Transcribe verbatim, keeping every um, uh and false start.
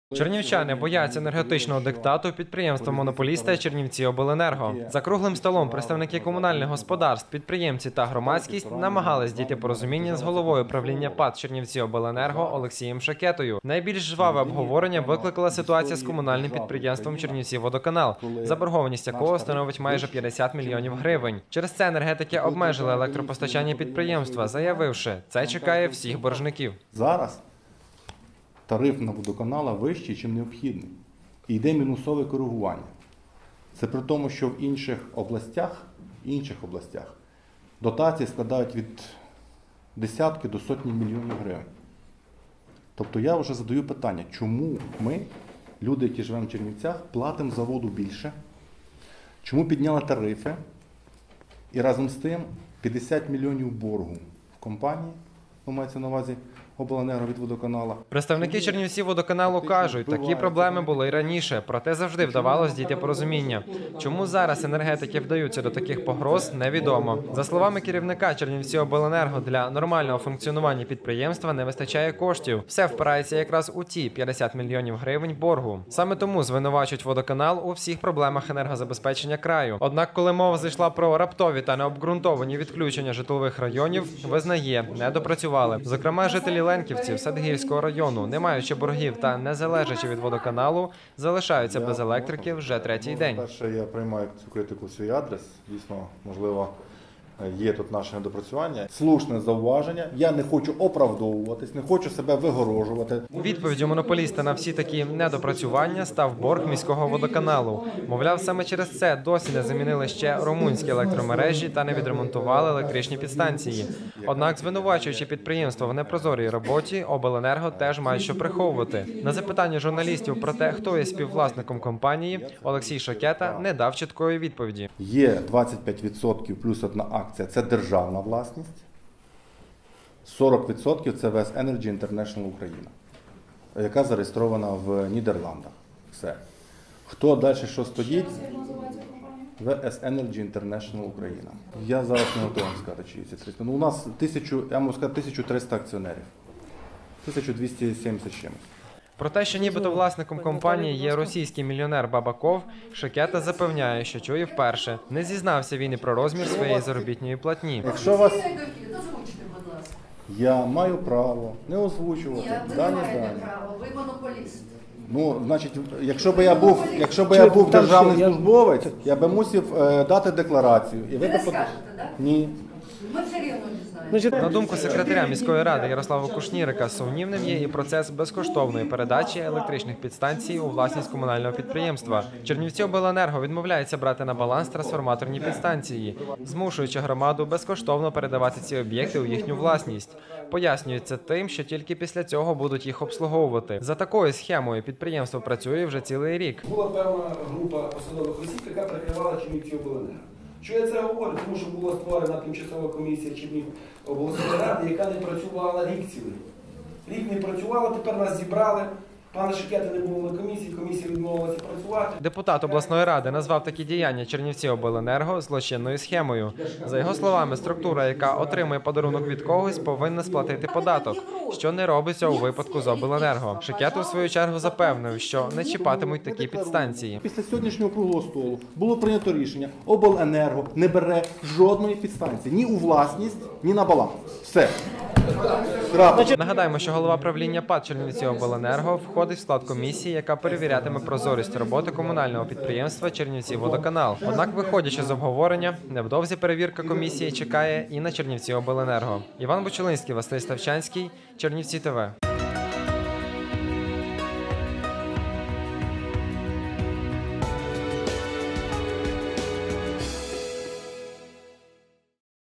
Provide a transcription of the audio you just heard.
Чернівчани бояться енергетичного диктату підприємства-монополіста Чернівціобленерго. За круглим столом представники комунальних господарств, підприємці та громадськість намагались дійти порозуміння з головою правління ПАТ Чернівціобленерго Олексієм Шакетою. Найбільш жваве обговорення викликала ситуація з комунальним підприємством Чернівцівводоканал, заборгованість якого становить майже п'ятдесят мільйонів гривень. Через це енергетики обмежили електропостачання підприємства, заявивши, це чекає всіх боржників. Зараз тариф на водоканала вищий, чим необхідний. І йде мінусове коригування. Це при тому, що в інших областях, інших областях дотації складають від десятки до сотні мільйонів гривень. Тобто я вже задаю питання, чому ми, люди, які живемо в Чернівцях, платимо за воду більше, чому підняли тарифи і разом з тим п'ятдесят мільйонів боргу в компанії, ну, мається на увазі, обленерго від водоканала. Представники Чернівцівводоканалу кажуть, такі проблеми були й раніше, проте завжди вдавалось дійти порозуміння. Чому зараз енергетики вдаються до таких погроз, невідомо. За словами керівника Чернівціобленерго, для нормального функціонування підприємства не вистачає коштів. Все впирається якраз у ті п'ятдесят мільйонів гривень боргу. Саме тому звинувачують водоканал у всіх проблемах енергозабезпечення краю. Однак, коли мова зайшла про раптові та необґрунтовані відключення житлових районів, визнає, не допрацювали. Зокрема, жителі Ленківців Садгірського району, не маючи боргів та не залежачи від водоканалу, залишаються без електрики вже третій день. Перше, я приймаю цю критику в свій адрес. Дійсно, можливо, є тут наше недопрацювання. Слушне зауваження. Я не хочу оправдовуватись, не хочу себе вигорожувати. Відповіддю монополіста на всі такі недопрацювання став борг міського водоканалу. Мовляв, саме через це досі не замінили ще румунські електромережі та не відремонтували електричні підстанції. Однак, звинувачуючи підприємство в непрозорій роботі, обленерго теж мають що приховувати. На запитання журналістів про те, хто є співвласником компанії, Олексій Шакета не дав чіткої відповіді. Є двадцять п'ять відсотків плюс одна акція. Це державна власність, сорок відсотків це ве ес Energy International Україна, яка зареєстрована в Нідерландах. Все. Хто далі що стоїть? ве ес Energy International Україна. Я зараз не готовий сказати, чиї ці триста. Ну, у нас тисячу, я можу сказати, тисяча триста акціонерів. тисяча двісті сімдесят чимось. Про те, що нібито власником компанії є російський мільйонер Бабаков, Шакета запевняє, що чує вперше. Не зізнався він і про розмір своєї заробітної платні. Якщо вас... Я маю право не озвучувати дані дані. Ви монополіст. Ну, значить, якщо б я був, якщо б я був державний службовець, я би мусив е, дати декларацію. І ви Ви не б... скажете, так? Ні. Ми все рівно не знаємо. На думку секретаря міської ради Ярослава Кушнірика, сумнівним є і процес безкоштовної передачі електричних підстанцій у власність комунального підприємства. Чернівціобленерго відмовляється брати на баланс трансформаторні підстанції, змушуючи громаду безкоштовно передавати ці об'єкти у їхню власність. Пояснюється тим, що тільки після цього будуть їх обслуговувати. За такою схемою підприємство працює вже цілий рік. Була певна група посадових осіб, яка прикривала Чернівціобленерго. Що я це говорю? Тому що була створена тимчасова комісія Чернівціобласної ради, яка не працювала рік цілий. Рік не працювала, тепер нас зібрали. Пана Шакети не було на комісії, комісія відмовилася працювати. Депутат обласної ради назвав такі діяння Чернівціобленерго злочинною схемою. За його словами, структура, яка отримує подарунок від когось, повинна сплатити податок, що не робиться у випадку з обленерго. Шакета, у свою чергу, запевнив, що не чіпатимуть такі підстанції. Після сьогоднішнього круглого столу було прийнято рішення, обленерго не бере жодної підстанції ні у власність, ні на баланс. Все. Нагадаємо, що голова правління ПАТ Чернівціобленерго входить в склад комісії, яка перевірятиме прозорість роботи комунального підприємства Чернівцівводоканал. Однак, виходячи з обговорення, невдовзі перевірка комісії чекає і на Чернівціобленерго. Іван Бучелинський, Василь Ставчанський, Чернівці ТВ.